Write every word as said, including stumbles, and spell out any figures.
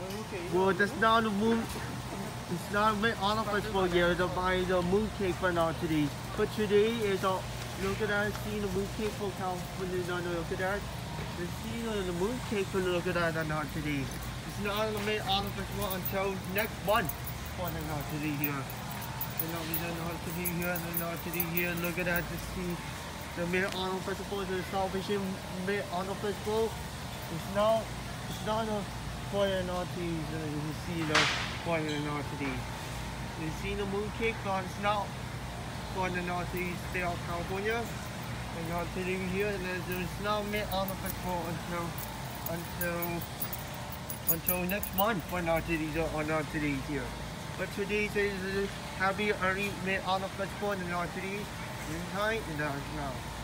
Well, that's not the moon. It's not made on of festival yet. To buy the moon cake for now today. But today is a look at that. See the moon cake for California. Look at that. The see the moon cake for look at that not today. It's not made on of festival until next month. For not today here. And now we don't know today here and not today here. Look at that to see the made on of festival. The Salvation made on of festival. It's not. It's not a fire naughties. Uh, you can see the fire naughties. You see the moon cake, but it's not for the naughties state of California. And not today here, and it's not made on the festival until until until next month for naughties or not today here. But today is happy early made on the festival and naughties in time and now.